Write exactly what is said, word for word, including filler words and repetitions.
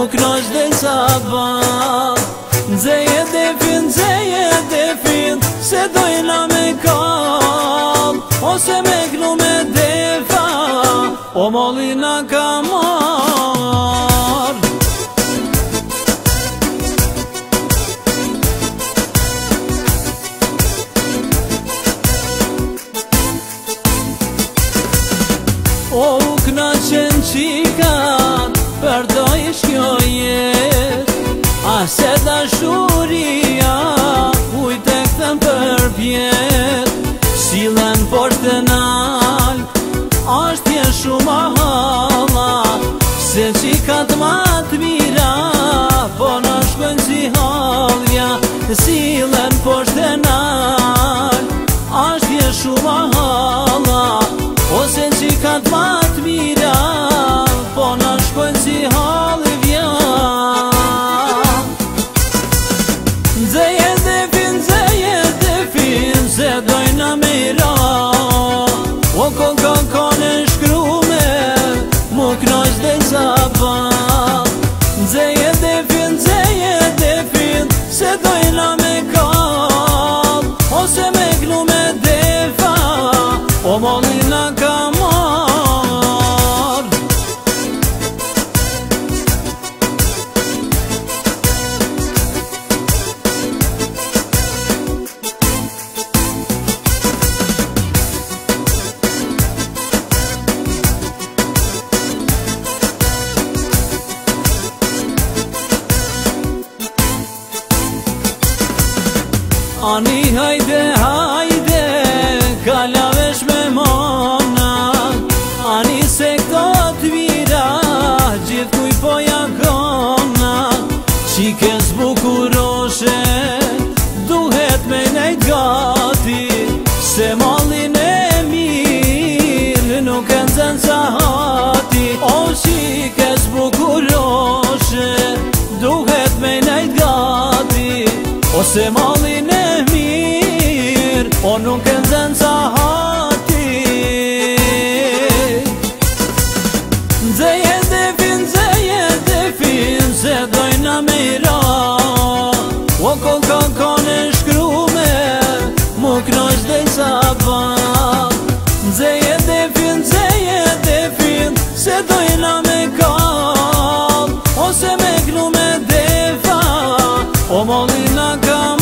mu knosh dhe sabat. Nxeje defin, nxeje defin, se dojna me kall, ose me knu me defa, o molli na ka marr. O u knaqen qikat, përdojsh kjo jet, a se dashuria ujt e këtëm për pjet. Silen poshtë të nal, ashtë je shumë hala, se qikat ma të mira, po në shkojnë si halja. Silen poshtë të nal, ashtë je shumë hala, ose qikat ma të mira, po në shkojnë si halja. Nxeje defin, nxeje defin, se dojna me ra, o kon kon kon e shkrume, mu knosh dhe sabat. Nxeje defin, nxeje defin, se dojna me kall, ose me knu me defa, o molli na ka marr. Ani hajde, hajde, kalavesh me mona, ani se këto t'vira, gjithë kuj po jakona. Qike zbukuroshe, duhet me nejt gati, se mallin e mirë nuk e nxen sa hati. O qike zbukuroshe, duhet me nejt gati, ose mallin e mirë, o nuk e nxen sa hati. Nxeje defin, nxeje defin, se dojna me ra, o kon kon kon e shkrume, mu knosh dhe sabat. Nxeje defin, nxeje defin, se dojna me kall, ose me knu me defa, o molli na ka marr.